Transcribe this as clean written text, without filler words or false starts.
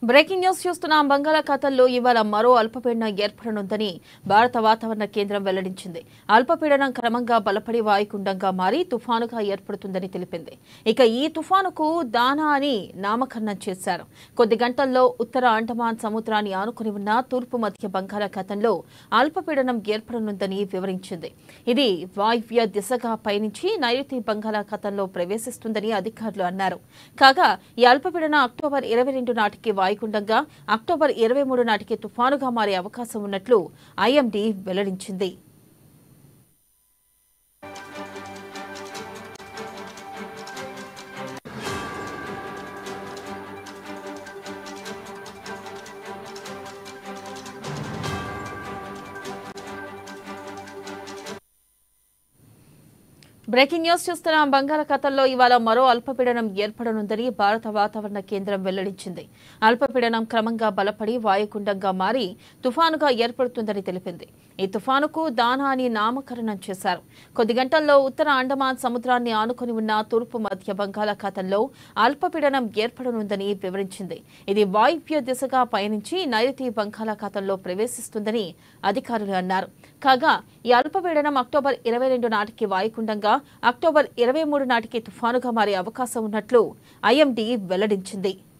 Breaking news చూస్తున్నాం. బంగాళాఖాతంలో ఇవాళ మరో అల్పపీడనం ఏర్పడనుందని భారత వాతావరణ కేంద్రం వెల్లడించింది. అల్పపీడనం క్రమంగా బలపడి వాయుగుండంగా మారి తుఫానుగా ఏర్పడుతుందని తెలిపింది. ఇక ఈ తుఫానుకు దానా అని నామకరణం చేశారు. కొద్ది గంటల్లో ఉత్తర అండమాన్ సముద్రాన్ని ఆనుకుని ఉన్న తూర్పు మధ్య బంగాళాఖాతంలో అల్పపీడనం ఏర్పడనుందని వివరించింది. ఇది వాయువ్య దిశగా పయనించి నైరుతి బంగాళాఖాతంలో ప్రవేశిస్తుందని అధికారులు అన్నారు. కాగా ఈ అల్పపీడనం అక్టోబర్ 22 నాటికి వాయుగుండంగా అక్టోబర్ 23 నాటికి తుఫానుగా మారే అవకాశం ఉన్నట్లు ఐఎండీ వెల్లడించింది. బ్రేకింగ్ న్యూస్ చూస్తున్నాం. బంగాళాఖాతంలో ఇవాళ మరో అల్పపీడనం ఏర్పడనుందని భారత వాతావరణ కేంద్రం వెల్లడించింది. అల్పపీడనం క్రమంగా బలపడి వాయుగుండంగా మారి తుఫానుగా ఏర్పడుతుందని తెలిపింది. ఈ తుఫానుకు దానా అని నామకరణం చేశారు. కొద్ది గంటల్లో ఉత్తర అండమాన్ సముద్రాన్ని ఆనుకుని ఉన్న తూర్పు మధ్య బంగాళాఖాతంలో అల్పపీడనం ఏర్పడనుందని వివరించింది. ఇది వాయువ్య దిశగా పయనించి నైరుతి బంగాళాఖాతంలో ప్రవేశిస్తుందని అధికారులు అన్నారు. కాగా ఈ అల్పపీడనం అక్టోబర్ 22 నాటికి వాయుగుండంగా అక్టోబర్ 23 నాటికి తుఫానుగా మారే అవకాశం ఉన్నట్లు ఐఎండీ వెల్లడించింది.